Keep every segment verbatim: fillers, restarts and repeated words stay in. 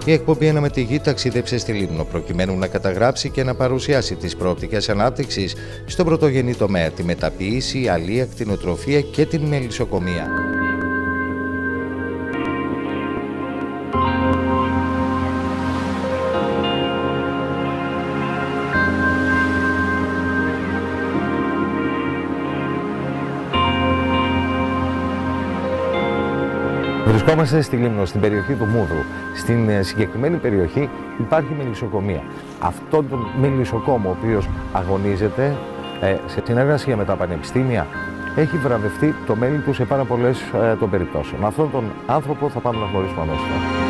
Η εκπομπή «Ένα με τη γη» ταξίδεψε στη Λίμνο προκειμένου να καταγράψει και να παρουσιάσει τις προοπτικές ανάπτυξης στον πρωτογενή τομέα, τη μεταποίηση, αλεία, κτηνοτροφία και την μελισσοκομεία. Βρισκόμαστε στη Λίμνο, στην περιοχή του Μούδρου. Στην συγκεκριμένη περιοχή υπάρχει μελισσοκομεία. Αυτόν τον μελισσοκόμο, ο οποίος αγωνίζεται ε, σε συνεργασία με τα πανεπιστήμια, έχει βραβευτεί το μέλι του σε πάρα πολλές ε, των περιπτώσεων. Αυτόν τον άνθρωπο θα πάμε να γνωρίσουμε αμέσως.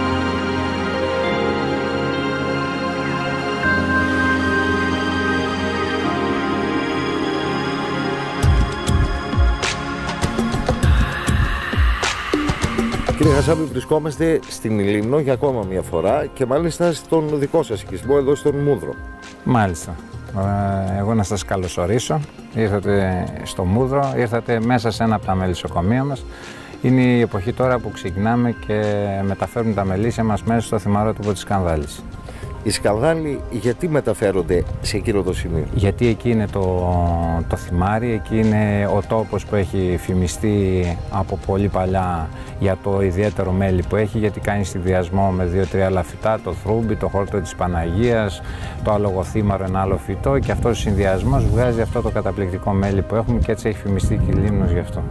Κύριε Χασάπη, βρισκόμαστε στην Λίμνο για ακόμα μια φορά και μάλιστα στον δικό σας οικισμό εδώ στον Μούδρο. Μάλιστα. Εγώ να σας καλωσορίσω. Ήρθατε στο Μούδρο, ήρθατε μέσα σε ένα από τα μελισσοκομεία μας. Είναι η εποχή τώρα που ξεκινάμε και μεταφέρουμε τα μελίσια μας μέσα στο θυμαρότυπο της Σκανδάλης. Οι σκανδάλοι γιατί μεταφέρονται σε εκείνο το σημείο? Γιατί εκεί είναι το, το θυμάρι, εκεί είναι ο τόπος που έχει φημιστεί από πολύ παλιά για το ιδιαίτερο μέλι που έχει, γιατί κάνει συνδυασμό με δύο-τρία άλλα φυτά, το θρούμπι, το χόρτο της Παναγίας, το αλογοθήμαρο, ένα άλλο φυτό, και αυτός ο συνδυασμός βγάζει αυτό το καταπληκτικό μέλι που έχουμε και έτσι έχει φημιστεί και η Λίμνος γι' αυτό.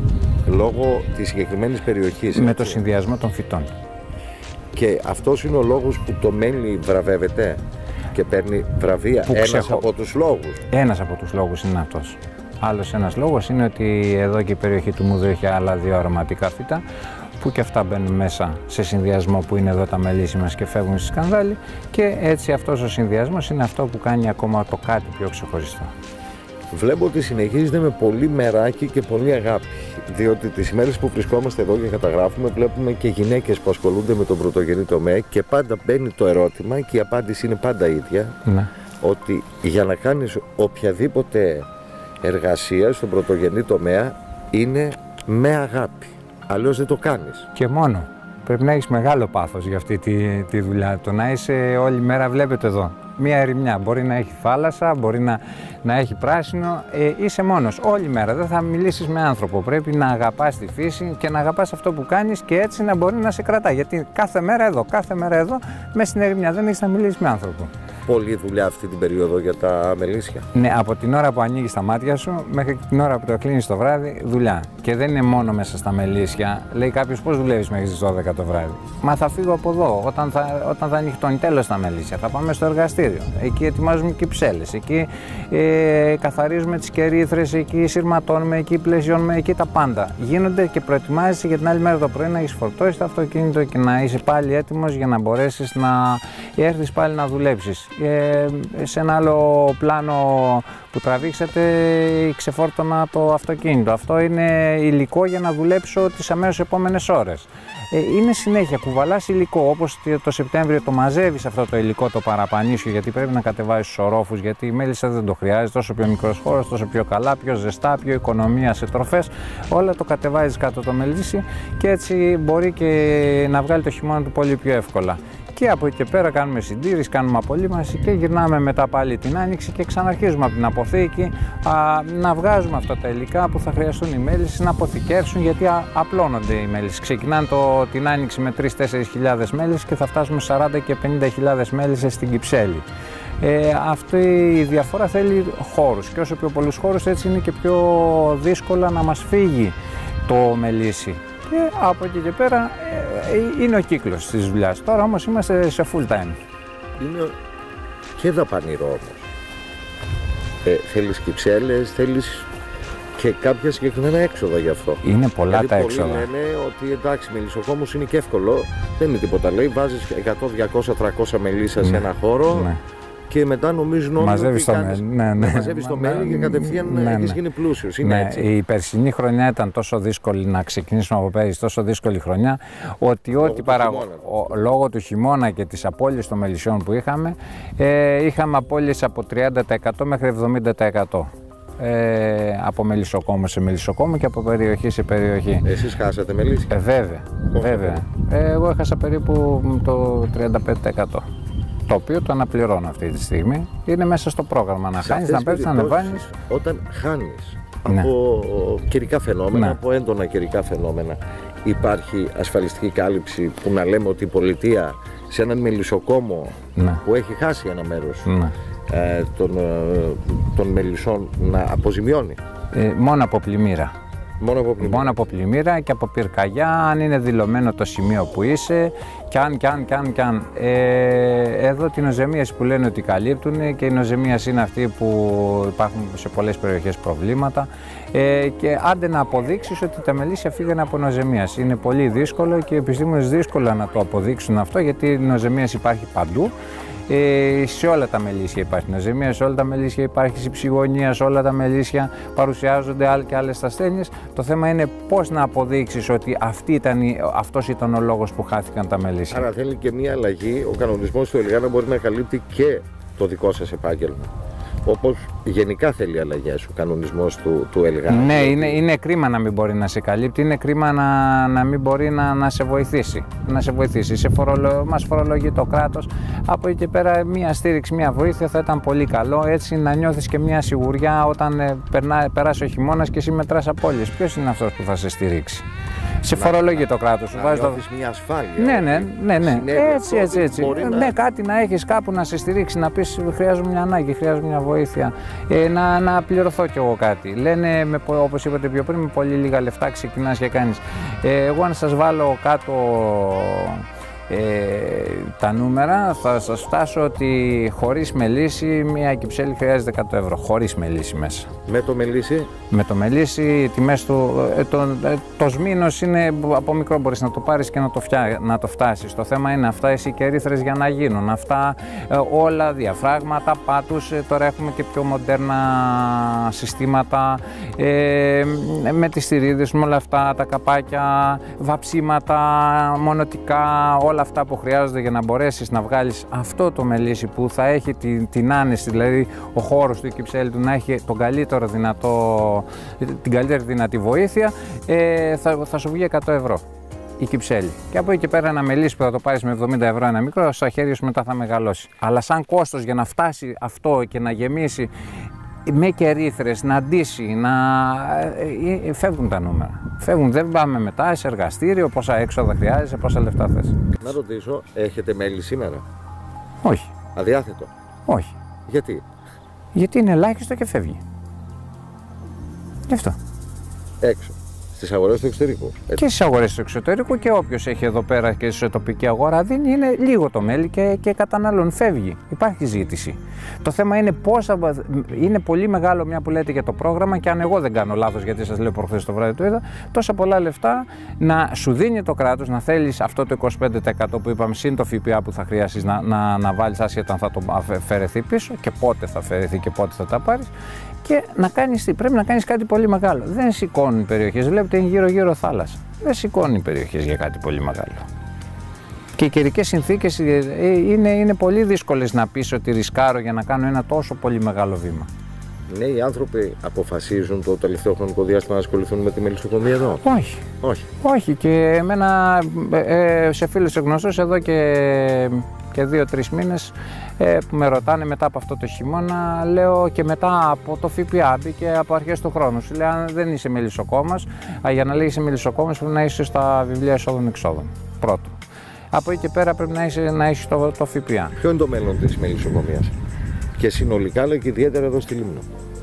Λόγω της συγκεκριμένης περιοχής. Με το συνδυασμό των φυτών. Και αυτός είναι ο λόγος που το μέλι βραβεύεται και παίρνει βραβεία. Που ένας ξεχω... από τους λόγους. Ένας από τους λόγους είναι αυτός. Άλλος ένας λόγος είναι ότι εδώ και η περιοχή του Μούδρου έχει άλλα δύο αρωματικά φύτα που και αυτά μπαίνουν μέσα σε συνδυασμό που είναι εδώ τα μελίσια μας και φεύγουν στη Σκανδάλη, και έτσι αυτός ο συνδυασμός είναι αυτό που κάνει ακόμα το κάτι πιο ξεχωριστό. Βλέπω ότι συνεχίζεται με πολύ μεράκι και πολύ αγάπη, διότι τις ημέρες που βρισκόμαστε εδώ και καταγράφουμε βλέπουμε και γυναίκες που ασχολούνται με τον πρωτογενή τομέα και πάντα μπαίνει το ερώτημα και η απάντηση είναι πάντα ίδια, ναι. Ότι για να κάνεις οποιαδήποτε εργασία στον πρωτογενή τομέα είναι με αγάπη, αλλιώς δεν το κάνεις. Και μόνο. Πρέπει να έχεις μεγάλο πάθος για αυτή τη, τη δουλειά. Το να είσαι όλη μέρα, βλέπετε εδώ, μία ερημιά. Μπορεί να έχει θάλασσα, μπορεί να, να έχει πράσινο. Ε, είσαι μόνος όλη μέρα. Δεν θα μιλήσεις με άνθρωπο. Πρέπει να αγαπάς τη φύση και να αγαπάς αυτό που κάνεις και έτσι να μπορεί να σε κρατά. Γιατί κάθε μέρα εδώ, κάθε μέρα εδώ, μέσα στην ερημιά δεν έχεις να μιλήσεις με άνθρωπο. Πολλή δουλειά αυτή την περίοδο για τα μελίσια. Ναι, από την ώρα που ανοίγεις τα μάτια σου μέχρι την ώρα που το κλείνεις το βράδυ, δουλειά. Και δεν είναι μόνο μέσα στα μελίσια. Λέει κάποιος, πώς δουλεύεις μέχρι τις δώδεκα το βράδυ? Μα θα φύγω από εδώ. Όταν θα, όταν θα ανοιχτώνει τέλος τα μελίσια, θα πάμε στο εργαστήριο. Εκεί ετοιμάζουμε κυψέλες. Εκεί ε, καθαρίζουμε τις κερίθρες. Εκεί σειρματώνουμε. Εκεί πλαισιώνουμε. Εκεί τα πάντα. Γίνονται και προετοιμάζεσαι για την άλλη μέρα το πρωί να έχεις φορτώσει το αυτοκίνητο και να είσαι πάλι έτοιμος για να μπορέσεις να έρθεις πάλι να δουλέψεις. Ε, σε ένα άλλο πλάνο που τραβήξατε ξεφόρτωνα το αυτοκίνητο. Αυτό είναι υλικό για να δουλέψω τις αμέσως επόμενες ώρες. Ε, είναι συνέχεια, κουβαλάς υλικό, όπως το Σεπτέμβριο το μαζεύεις αυτό το υλικό, το παραπανίσιο, γιατί πρέπει να κατεβάζεις τους ορόφους, γιατί η μέλισσα δεν το χρειάζεται, τόσο πιο μικρός χώρος, τόσο πιο καλά, πιο ζεστά, πιο οικονομία σε τροφές, όλα το κατεβάζεις κάτω το μελίσι και έτσι μπορεί και να βγάλει το χειμώνα του πολύ πιο εύκολα. Και από εκεί και πέρα κάνουμε συντήρηση, κάνουμε απολύμανση και γυρνάμε μετά πάλι την άνοιξη και ξαναρχίζουμε από την αποθήκη α, να βγάζουμε αυτά τα υλικά που θα χρειαστούν οι μέλισσες να αποθηκεύσουν, γιατί α, απλώνονται οι μέλισσες. Ξεκινάνε το, την άνοιξη με τρεις με τέσσερις χιλιάδες μέλισσες και θα φτάσουμε σαράντα και πενήντα χιλιάδες μέλισσες στην Κυψέλη. Ε, αυτή η διαφορά θέλει χώρους και όσο πιο πολλούς χώρους έτσι είναι και πιο δύσκολα να μας φύγει το μελίσι. Και από εκεί και πέρα ε, είναι ο κύκλος της δουλειάς. Τώρα όμως είμαστε σε full time. Είναι και δαπανηρό όμως. Ε, θέλεις κυψέλες, θέλεις και κάποια συγκεκριμένα έξοδα γι' αυτό. Είναι πολλά δηλαδή, τα πολλοί έξοδα. Λένε ότι εντάξει, μελισσοκόμος είναι και εύκολο, δεν είναι τίποτα. Λέει βάζεις εκατό, διακόσια, τριακόσια μελίσσα ναι. σε ένα χώρο. Ναι. Και μετά νομίζουν όλοι μαζεύεις ότι το κάνεις... ναι, ναι. μαζεύεις το μέλι και κατευθείαν ναι, ναι. έχεις γίνει πλούσιος. Είναι ναι, έτσι. Η περσινή χρονιά ήταν τόσο δύσκολη, να ξεκινήσουμε από πέρυσι, τόσο δύσκολη χρονιά, ότι λόγω, ό,τι του παρα... χειμώνα. ο, λόγω του χειμώνα και της απώλειας των μελισσιών που είχαμε, ε, είχαμε απώλειες από τριάντα τοις εκατό μέχρι εβδομήντα τοις εκατό. Ε, από μελισσοκόμο σε μελισσοκόμο και από περιοχή σε περιοχή. Εσείς χάσατε μελίσια? Ε, βέβαια, βέβαια. Ε, εγώ έχασα περίπου το τριάντα πέντε τοις εκατό. Το οποίο το αναπληρώνω αυτή τη στιγμή. Είναι μέσα στο πρόγραμμα να χάνεις, να πέφτεις, να ανεβάνεις. Όταν χάνεις Ναι. από καιρικά φαινόμενα, Ναι. από έντονα καιρικά φαινόμενα, υπάρχει ασφαλιστική κάλυψη που να λέμε ότι η πολιτεία σε έναν μελισσοκόμο Ναι. που έχει χάσει ένα μέρος Ναι. ε, των, ε, των μελισσών να αποζημιώνει? Ε, μόνο από πλημμύρα. Μόνο από πλημμύρα. Μόνο από πλημμύρα και από πυρκαγιά, αν είναι δηλωμένο το σημείο που είσαι, και αν, και αν, και αν, και αν. Ε, εδώ την οζεμίαση που λένε ότι καλύπτουν, και η οζεμίαση είναι αυτή που υπάρχουν σε πολλές περιοχές προβλήματα, ε, και άντε να αποδείξεις ότι τα μελίσια φύγανε από νοζεμίαση. Είναι πολύ δύσκολο και οι επιστήμονες δύσκολα να το αποδείξουν αυτό, γιατί η νοζεμίαση υπάρχει παντού. Ε, σε όλα τα μελίσια υπάρχει νοζεμία, σε όλα τα μελίσια υπάρχει συψυγωνία, σε όλα τα μελίσια παρουσιάζονται άλλες και άλλες ασθένειες. Το θέμα είναι πώς να αποδείξεις ότι αυτή ήταν, αυτός ήταν ο λόγος που χάθηκαν τα μελίσια. Άρα θέλει και μία αλλαγή, ο κανονισμός του ΕΛΓΑ να μπορεί να καλύπτει και το δικό σας επάγγελμα. Όπως γενικά θέλει αλλαγές ο κανονισμός του, του ΕΛΓΑ. Ναι, είναι, είναι κρίμα να μην μπορεί να σε καλύπτει, είναι κρίμα να, να μην μπορεί να, να σε βοηθήσει. Να σε βοηθήσει. Σε φορολο, μας φορολογεί το κράτος. Από εκεί και πέρα, μία στήριξη, μία βοήθεια θα ήταν πολύ καλό. Έτσι να νιώθεις και μία σιγουριά όταν ε, περνά, περάσει ο χειμώνας και εσύ μετράς απώλειες. Ποιος είναι αυτός που θα σε στηρίξει? Σε φορολογεί το κράτος. Να βάζει νιώθεις μια ασφάλεια. Ναι, ναι, ναι, ναι. Έτσι, έτσι, έτσι. Να... Ναι, κάτι να έχεις κάπου να σε στηρίξει, να πεις χρειάζομαι μια ανάγκη, χρειάζομαι μια βοήθεια, ε, να, να πληρωθώ κι εγώ κάτι. Λένε, με, όπως είπατε πιο πριν, με πολύ λίγα λεφτά ξεκινάς και κάνεις. Ε, εγώ αν σας βάλω κάτω ε, τα νούμερα, θα σας φτάσω ότι χωρίς μελίσι μια κυψέλη χρειάζεται εκατό ευρώ. Χωρίς μελίσι μέσα. Με το μελίσι. Με το μελίσι, οι τιμές του, ε, το, ε, το σμήνος είναι από μικρό, μπορείς να το πάρεις και να το, φτιά, να το φτάσεις. Το θέμα είναι αυτά οι κερίθρες για να γίνουν. Αυτά ε, όλα, διαφράγματα, πάτους, ε, τώρα έχουμε και πιο μοντέρνα συστήματα, ε, με τις στηρίδες, με όλα αυτά, τα καπάκια, βαψίματα, μονοτικά, όλα αυτά που χρειάζονται για να μπορέσεις να βγάλεις αυτό το μελίσι που θα έχει την, την άνεση, δηλαδή ο χώρος του κυψέλη του να έχει τον καλύτερο δυνατό, την καλύτερη δυνατή βοήθεια, ε, θα, θα σου βγει εκατό ευρώ η κυψέλη. Και από εκεί και πέρα ένα μελίσι που θα το πάρεις με εβδομήντα ευρώ ένα μικρό, στα χέρια σου μετά θα μεγαλώσει. Αλλά σαν κόστος για να φτάσει αυτό και να γεμίσει με κερίθρες, να ντύσει, να... Ε, ε, φεύγουν τα νούμερα. Φεύγουν, δεν πάμε μετά σε εργαστήριο, πόσα έξοδα χρειάζεσαι, πόσα λεφτά θες. Να ρωτήσω, έχετε μέλη σήμερα? Όχι. Αδιάθετο? Όχι. Γιατί? Γιατί είναι ελάχιστο και φεύγει. Γι' αυτό. Έξω. Στις αγορές του εξωτερικού. Έτσι. Και στις αγορές του εξωτερικού, και όποιος έχει εδώ πέρα και σε τοπική αγορά δίνει, είναι λίγο το μέλι και, και καταναλώνει, φεύγει. Υπάρχει ζήτηση. Το θέμα είναι πόσα. Είναι πολύ μεγάλο, μια που λέτε για το πρόγραμμα, και αν εγώ δεν κάνω λάθος, γιατί σας λέω προχθές το βράδυ το είδα, τόσα πολλά λεφτά να σου δίνει το κράτος, να θέλεις αυτό το είκοσι πέντε τοις εκατό που είπαμε, συν το ΦΠΑ που θα χρειάσεις να, να, να βάλεις, άσχετα αν θα το αφαιρεθεί πίσω και πότε θα αφαιρεθεί και πότε θα τα πάρεις. Και να κάνεις τι, πρέπει να κάνεις κάτι πολύ μεγάλο. Δεν σηκώνουν οι περιοχές. Βλέπετε, είναι γύρω-γύρω θάλασσα. Δεν σηκώνουν οι περιοχές για κάτι πολύ μεγάλο. Και οι καιρικές συνθήκες είναι, είναι πολύ δύσκολες να πεις ότι ρισκάρω για να κάνω ένα τόσο πολύ μεγάλο βήμα. Ναι, οι άνθρωποι αποφασίζουν το τελευταίο χρονικό διάστημα να ασχοληθούν με τη μελισσοκομεία εδώ? Όχι. Όχι. Όχι. Και εμένα, ε, σε φίλους και γνωστούς εδώ και, και δύο-τρεις μήνες, ε, που με ρωτάνε μετά από αυτό το χειμώνα, λέω, και μετά από το ΦΠΑ μπήκε από αρχές του χρόνου. Σου λέει, αν δεν είσαι μελισσοκόμας, για να λέει είσαι μελισσοκόμας πρέπει να είσαι στα βιβλία εισόδων-εξόδων. Πρώτο. Από εκεί και πέρα πρέπει να, είσαι, να έχεις το, το ΦΠΑ. Ποιο είναι το μέλλον της μελισσοκομείας? Και συνολικά, αλλά και ιδιαίτερα εδώ στη Λίμνο.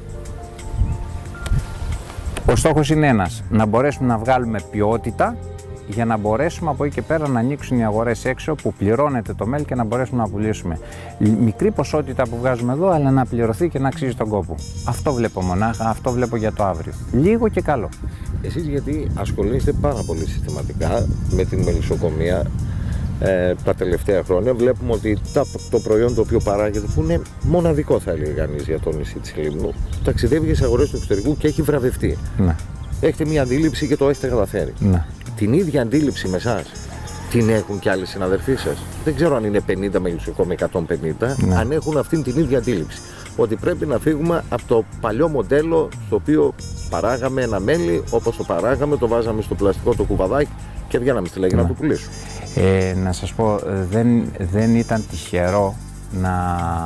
Ο στόχος είναι ένας, να μπορέσουμε να βγάλουμε ποιότητα για να μπορέσουμε από εκεί και πέρα να ανοίξουν οι αγορές έξω που πληρώνεται το μέλι και να μπορέσουμε να πουλήσουμε. Μικρή ποσότητα που βγάζουμε εδώ, αλλά να πληρωθεί και να αξίζει τον κόπο. Αυτό βλέπω μονάχα, αυτό βλέπω για το αύριο. Λίγο και καλό. Εσείς γιατί ασχολείστε πάρα πολύ συστηματικά με την μελισσοκομεία ε, τα τελευταία χρόνια, βλέπουμε ότι τα, το προϊόν το οποίο παράγεται, που είναι μοναδικό θα έλεγε κανείς για το νησί της Λίμνου, ταξιδεύει στις αγορές του εξωτερικού και έχει βραβευτεί. Ναι. Έχετε μια αντίληψη και το έχετε καταφέρει. Ναι. Την ίδια αντίληψη με εσάς την έχουν και άλλοι συναδελφοί σας? Δεν ξέρω αν είναι πενήντα μελισσοκόμοι, εκατόν πενήντα, ναι. αν έχουν αυτήν την ίδια αντίληψη. Ότι πρέπει να φύγουμε από το παλιό μοντέλο, στο οποίο παράγαμε ένα μέλι, όπως το παράγαμε, το βάζαμε στο πλαστικό το κουβαδάκι και βγαίναμε στη λέγη, ναι, να το πουλήσουμε. Ε, να σας πω, δεν, δεν ήταν τυχερό να,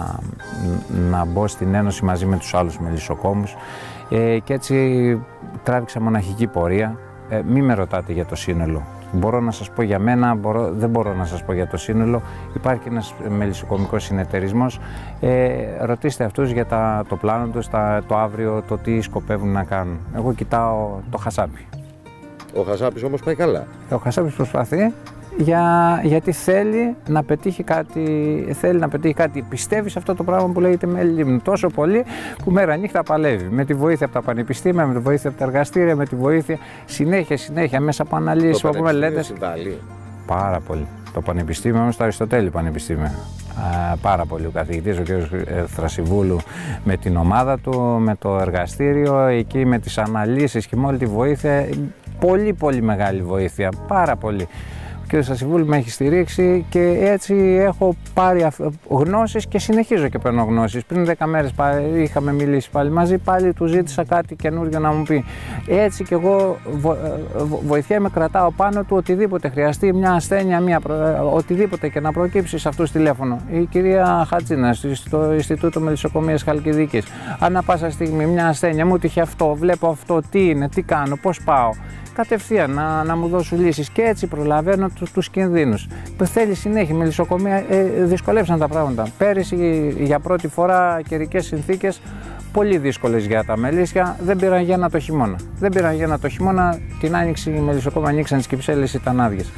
να μπω στην Ένωση μαζί με τους άλλους μελισσοκόμους ε, και έτσι τράβηξα μοναχική πορεία. Ε, μη με ρωτάτε για το σύνολο. Μπορώ να σας πω για μένα, μπορώ, δεν μπορώ να σας πω για το σύνολο. Υπάρχει ένας μελισσοκομικός συνεταιρισμός. Ε, ρωτήστε αυτούς για τα, το πλάνο τους, τα, το αύριο, το τι σκοπεύουν να κάνουν. Εγώ κοιτάω το χασάπι. Ο χασάπης όμως πάει καλά. Ο χασάπης προσπαθεί για, γιατί θέλει να πετύχει κάτι, θέλει να πετύχει κάτι. Πιστεύει σε αυτό το πράγμα που λέγεται μέλι λίμνου τόσο πολύ που μέρα νύχτα παλεύει. Με τη βοήθεια από τα πανεπιστήμια, με τη βοήθεια από τα εργαστήρια, με τη βοήθεια συνέχεια, συνέχεια μέσα από αναλύσεις, από μελέτες. Πάρα πολύ. Το πανεπιστήμιο, όμως το Αριστοτέλη Πανεπιστήμιο. Α, πάρα πολύ ο καθηγητής, ο κ. Θρασιβούλου, με την ομάδα του, με το εργαστήριο, εκεί με τις αναλύσεις και με όλη τη βοήθεια. Πολύ πολύ μεγάλη βοήθεια, πάρα πολύ. Ο κ. Θρασιβούλου με έχει στηρίξει και έτσι έχω πάρει γνώσεις και συνεχίζω και παίρνω γνώσεις. Πριν δέκα μέρες είχαμε μιλήσει πάλι μαζί, πάλι του ζήτησα κάτι καινούργιο να μου πει. Έτσι και εγώ βοηθιέμαι, με κρατάω πάνω του οτιδήποτε χρειαστεί, μια ασθένεια, μια προ... οτιδήποτε και να προκύψει σε αυτούς τηλέφωνο. Η κυρία Χατζίνα στο Ινστιτούτο Μελισσοκομείας Χαλκιδικής. Ανά πάσα στιγμή μια ασθένεια, μου τύχε αυτό, βλέπω αυτό, τι είναι, τι κάνω, πώς πάω. Κατευθείαν να, να μου δώσουν λύσεις και έτσι προλαβαίνω τους, τους κινδύνους. Που θέλει συνέχεια, η μελισσοκομεία ε, δυσκολεύσαν τα πράγματα. Πέρυσι για πρώτη φορά καιρικές συνθήκες πολύ δύσκολες για τα μελίσια, δεν πήραν γέννα το χειμώνα. Δεν πήραν γέννα το χειμώνα, την άνοιξη οι μελισσοκόμοι ανοίξαν τις κυψέλες, ήταν άδειες.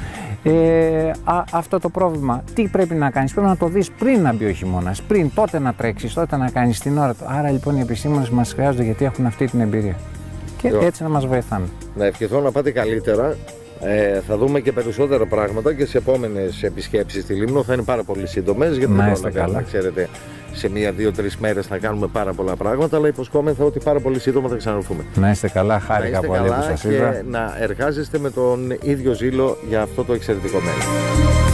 Ε, α, αυτό το πρόβλημα, τι πρέπει να κάνεις, πρέπει να το δεις πριν να μπει ο χειμώνας, πριν τότε να τρέξεις, τότε να κάνεις την ώρα του. Άρα λοιπόν οι επιστήμονες μας χρειάζονται γιατί έχουν αυτή την εμπειρία. Και έτσι να μας βοηθάνε. Να ευχηθώ να πάτε καλύτερα. Ε, θα δούμε και περισσότερα πράγματα και σε επόμενες επισκέψεις στη Λίμνο θα είναι πάρα πολύ σύντομες. Γιατί δεν μπορούμε να κάνουμε, ξέρετε, σε μία, δύο, τρεις μέρες να κάνουμε πάρα πολλά πράγματα. Αλλά υποσχόμεθα ότι πάρα πολύ σύντομα θα ξαναρθούμε. Να είστε καλά, χάρηκα πολύ που σας είδα. Και να εργάζεστε με τον ίδιο ζήλο για αυτό το εξαιρετικό μέλλον.